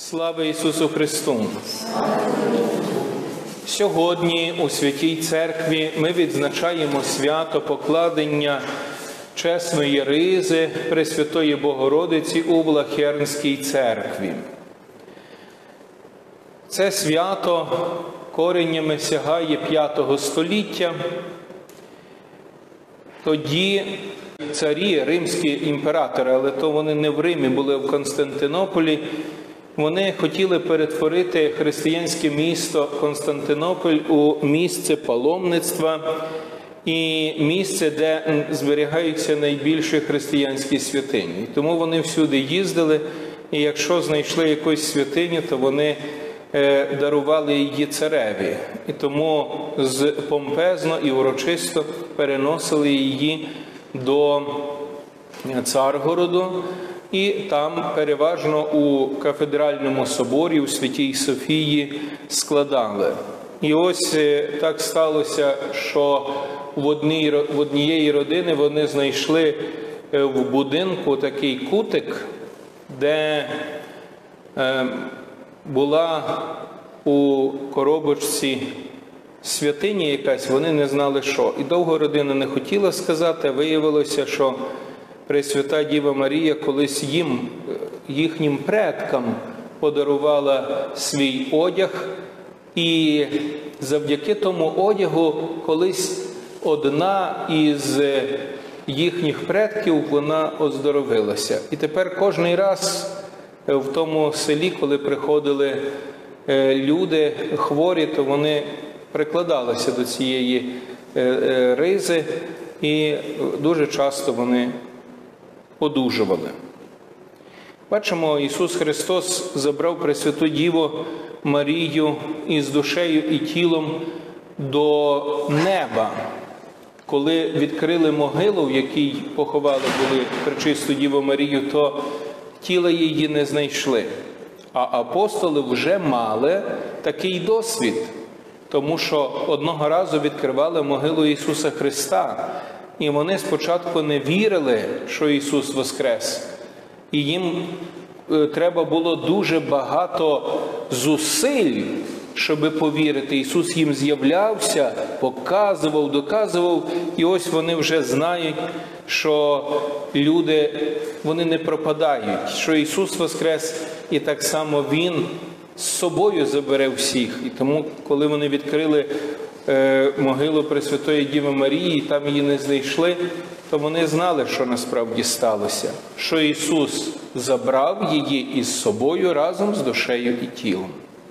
Слава Ісусу Христу! Сьогодні у Святій Церкві ми відзначаємо свято покладення чесної ризи Пресвятої Богородиці у Влахернській церкві. Це свято коренями сягає V століття. Тоді царі, римські імператори, але то вони не в Римі, були в Константинополі, вони хотіли перетворити християнське місто Константинополь у місце паломництва і місце, де зберігаються найбільші християнські святині. Тому вони всюди їздили, і якщо знайшли якусь святиню, то вони дарували її цареві. І тому помпезно і урочисто переносили її до Царгороду, і там переважно у кафедральному соборі, у Святій Софії складали. І ось так сталося, що в однієї родини вони знайшли в будинку такий кутик, де була у коробочці святиня якась, вони не знали що. І довго родина не хотіла сказати, а виявилося, що Пресвята Діва Марія колись їхнім предкам подарувала свій одяг, і завдяки тому одягу колись одна із їхніх предків, вона оздоровилася. І тепер кожний раз в тому селі, коли приходили люди хворі, то вони прикладалися до цієї ризи, і дуже часто вони одужували. Бачимо, Ісус Христос забрав Пресвяту Діву Марію із душею і тілом до неба. Коли відкрили могилу, в якій поховали були Пречисту Діву Марію, то тіла її не знайшли. А апостоли вже мали такий досвід, тому що одного разу відкривали могилу Ісуса Христа, і вони спочатку не вірили, що Ісус воскрес. І їм треба було дуже багато зусиль, щоб повірити. Ісус їм з'являвся, показував, доказував, і ось вони вже знають, що люди, вони не пропадають, що Ісус воскрес, і так само Він з собою забере всіх. І тому, коли вони відкрили могилу Пресвятої Діви Марії, і там її не знайшли, то вони знали, що насправді сталося, що Ісус забрав її із собою разом з душею і тілом.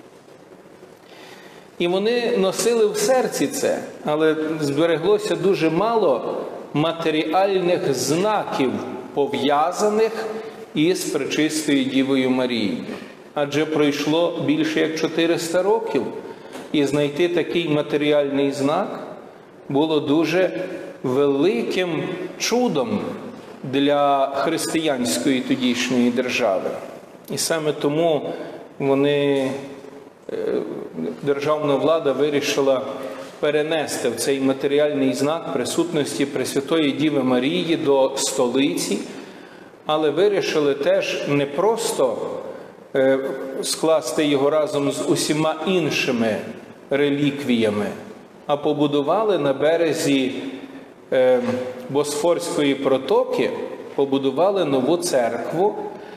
І вони носили в серці це, але збереглося дуже мало матеріальних знаків, пов'язаних із Пречистою Дівою Марією. Адже пройшло більше як 400 років, і знайти такий матеріальний знак було дуже великим чудом для християнської тодішньої держави. І саме тому державна влада вирішила перенести в цей матеріальний знак присутності Пресвятої Діви Марії до столиці, але вирішили теж не просто скласти його разом з усіма іншими реліквіями, а побудували на березі Босфорської протоки, побудували нову церкву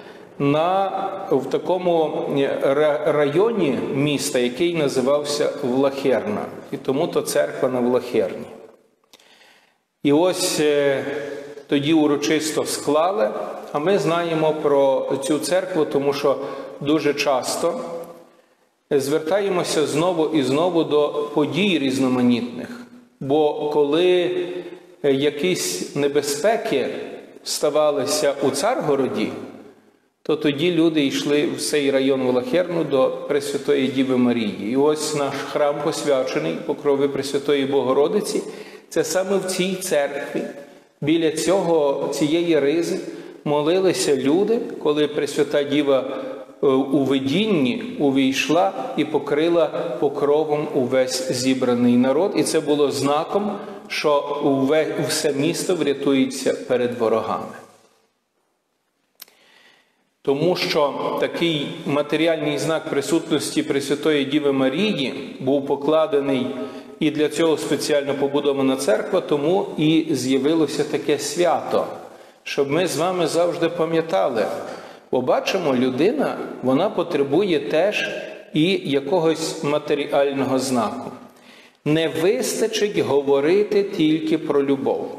в такому районі міста, який називався Влахерна. І тому то церква на Влахерні. І ось тоді урочисто склали, а ми знаємо про цю церкву, тому що дуже часто звертаємося знову і знову до подій різноманітних. Бо коли якісь небезпеки ставалися у Царгороді, то тоді люди йшли в цей район Влахерну до Пресвятої Діви Марії. І ось наш храм посвячений Покрови Пресвятої Богородиці. Це саме в цій церкві, біля цієї ризи, молилися люди, коли Пресвята Діва у видінні увійшла і покрила покровом увесь зібраний народ. І це було знаком, що все місто врятується перед ворогами. Тому що такий матеріальний знак присутності Пресвятої Діви Марії був покладений, і для цього спеціально побудована церква, тому і з'явилося таке свято, щоб ми з вами завжди пам'ятали. Бо бачимо, людина, вона потребує теж і якогось матеріального знаку. Не вистачить говорити тільки про любов.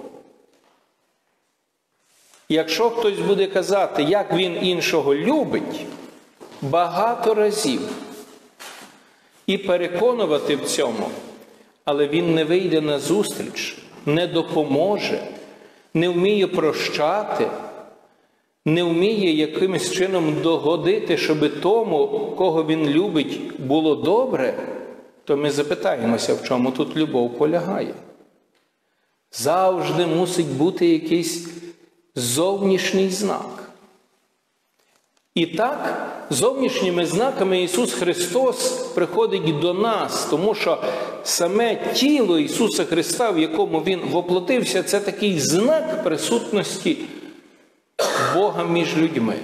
Якщо хтось буде казати, як він іншого любить, багато разів, і переконувати в цьому, але він не вийде на зустріч, не допоможе, не вміє прощати, не вміє якимось чином догодити, щоб тому, кого він любить, було добре, то ми запитаємося, в чому тут любов полягає. Завжди мусить бути якийсь зовнішній знак. І так, зовнішніми знаками Ісус Христос приходить до нас, тому що саме тіло Ісуса Христа, в якому Він воплотився, це такий знак присутності Бога між людьми.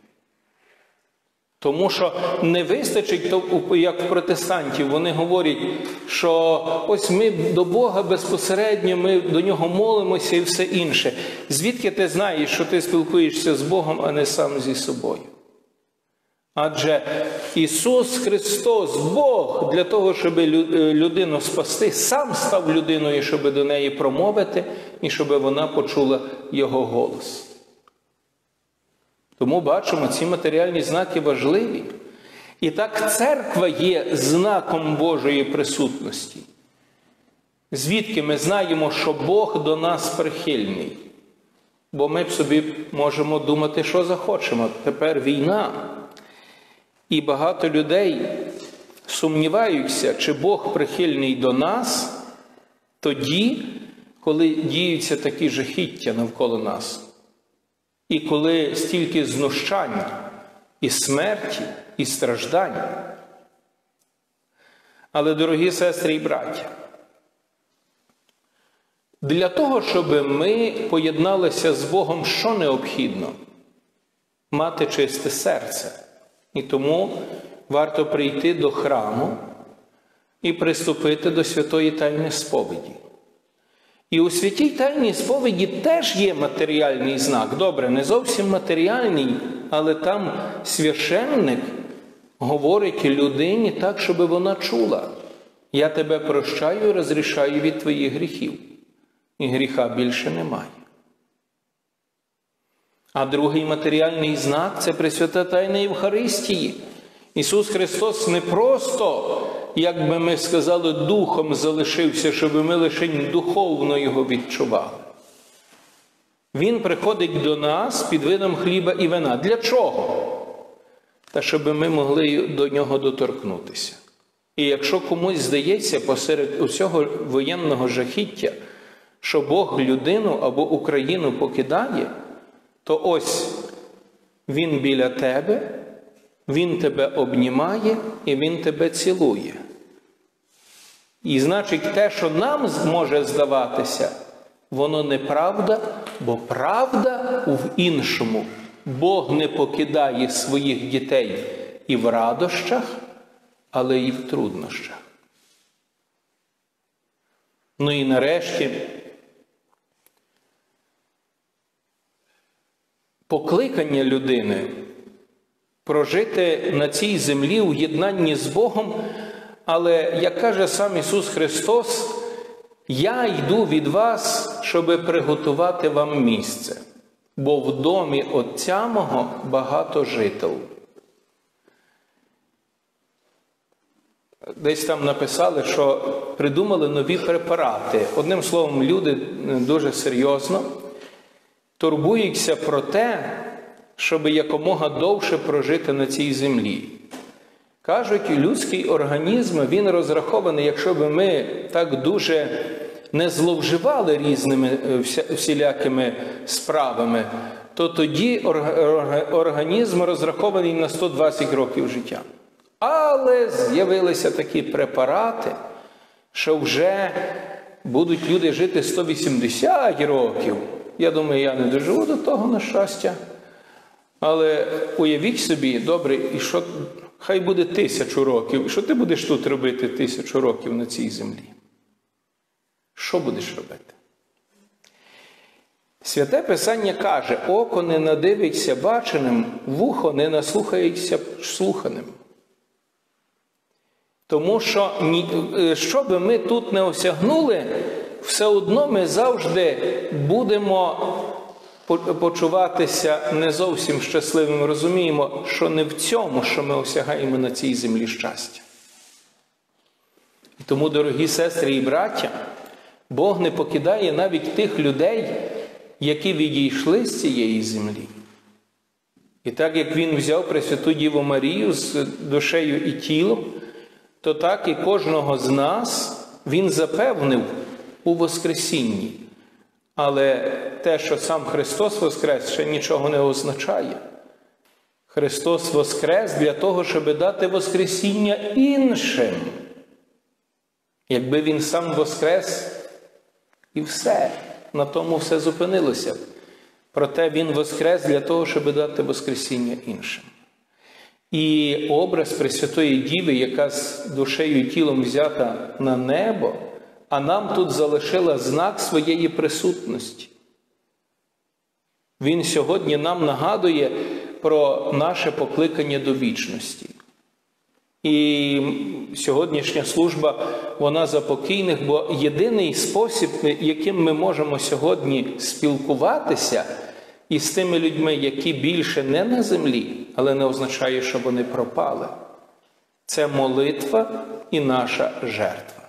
Тому що не вистачить, як в протестантів, вони говорять, що ось ми до Бога безпосередньо, ми до Нього молимося і все інше. Звідки ти знаєш, що ти спілкуєшся з Богом, а не сам зі собою? Адже Ісус Христос, Бог, для того, щоб людину спасти, сам став людиною, щоб до неї промовити, і щоб вона почула Його голос. Тому бачимо, ці матеріальні знаки важливі. І так церква є знаком Божої присутності. Звідки ми знаємо, що Бог до нас прихильний? Бо ми б собі можемо думати, що захочемо. Тепер війна. І багато людей сумніваються, чи Бог прихильний до нас тоді, коли діються такі жахіття навколо нас. І коли стільки знущань, і смерті, і страждань. Але, дорогі сестри і браття, для того, щоб ми поєдналися з Богом, що необхідно? Мати чисте серце. І тому варто прийти до храму і приступити до святої тайни сповіді. І у святій тайній сповіді теж є матеріальний знак. Добре, не зовсім матеріальний, але там священник говорить людині так, щоб вона чула. Я тебе прощаю і розрішаю від твоїх гріхів. І гріха більше немає. А другий матеріальний знак – це Пресвята Тайна Євхаристії. Ісус Христос не просто, як би ми сказали, духом залишився, щоб ми лише духовно Його відчували. Він приходить до нас під видом хліба і вина. Для чого? Та щоб ми могли до Нього доторкнутися. І якщо комусь здається посеред усього воєнного жахіття, що Бог людину або Україну покидає, то ось Він біля тебе, Він тебе обнімає і Він тебе цілує. І значить, те, що нам може здаватися, воно неправда, бо правда в іншому. Бог не покидає своїх дітей і в радощах, але і в труднощах. Ну і нарешті, покликання людини прожити на цій землі у єднанні з Богом, але, як каже сам Ісус Христос, «Я йду від вас, щоби приготувати вам місце, бо в домі Отця мого багато жител». Десь там написали, що придумали нові препарати. Одним словом, люди дуже серйозно турбуються про те, щоб якомога довше прожити на цій землі. Кажуть, людський організм, він розрахований, якщо б ми так дуже не зловживали різними всілякими справами, то тоді організм розрахований на 120 років життя. Але з'явилися такі препарати, що вже будуть люди жити 180 років. Я думаю, я не доживу до того, на щастя. Але уявіть собі, добре, і що, хай буде 1000 років, і що ти будеш тут робити 1000 років на цій землі? Що будеш робити? Святе Писання каже, око не надивиться баченим, вухо не наслухається слуханим. Тому що би ми тут не осягнули, все одно ми завжди будемо почуватися не зовсім щасливим. Розуміємо, що не в цьому, що ми осягаємо на цій землі щастя. І тому, дорогі сестри і браття, Бог не покидає навіть тих людей, які відійшли з цієї землі. І так, як Він взяв Пресвяту Діву Марію з душею і тілом, то так і кожного з нас Він запевнив у Воскресінні. Але те, що сам Христос воскрес, ще нічого не означає. Христос воскрес для того, щоб дати Воскресіння іншим. Якби Він сам воскрес, і все, на тому все зупинилося. Проте Він воскрес для того, щоб дати Воскресіння іншим. І образ Пресвятої Діви, яка з душею і тілом взята на небо, а нам тут залишила знак своєї присутності. Він сьогодні нам нагадує про наше покликання до вічності. І сьогоднішня служба, вона за покійних, бо єдиний спосіб, яким ми можемо сьогодні спілкуватися із тими людьми, які більше не на землі, але не означає, що вони пропали, це молитва і наша жертва.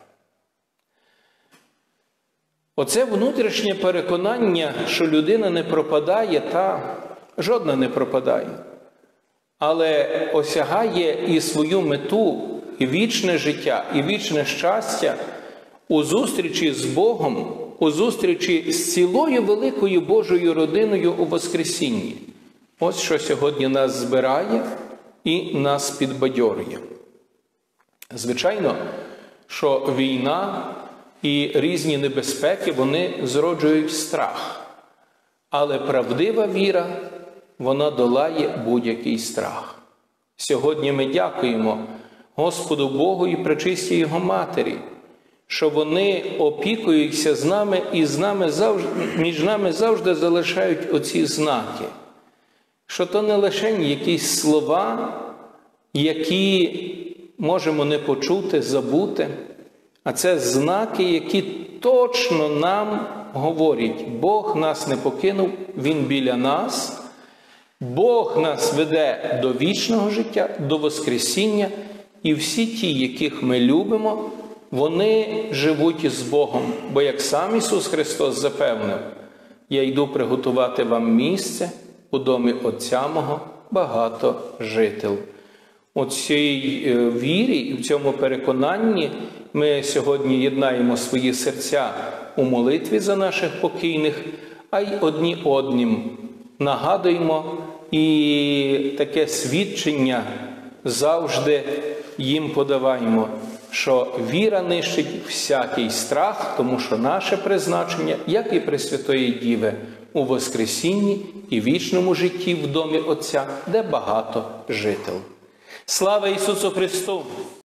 Оце внутрішнє переконання, що людина не пропадає, та жодна не пропадає, але осягає і свою мету, і вічне життя, і вічне щастя у зустрічі з Богом, у зустрічі з цілою великою Божою родиною у Воскресінні. Ось що сьогодні нас збирає і нас підбадьорює. Звичайно, що війна і різні небезпеки, вони зроджують страх. Але правдива віра, вона долає будь-який страх. Сьогодні ми дякуємо Господу Богу і Пречистій Його Матері, що вони опікуються з нами і між нами завжди залишають оці знаки. Що то не лише якісь слова, які можемо не почути, забути, а це знаки, які точно нам говорять: Бог нас не покинув, Він біля нас, Бог нас веде до вічного життя, до Воскресіння, і всі ті, яких ми любимо, вони живуть із Богом. Бо як сам Ісус Христос запевнив: «Я йду приготувати вам місце, у домі Отця мого багато жител». У цій вірі і в цьому переконанні ми сьогодні єднаємо свої серця у молитві за наших покійних, а й одні одним нагадуємо і таке свідчення завжди їм подаваємо, що віра нищить всякий страх, тому що наше призначення, як і Пресвятої Діви, у Воскресінні і вічному житті в домі Отця, де багато жител. Слава Ісусу Христу!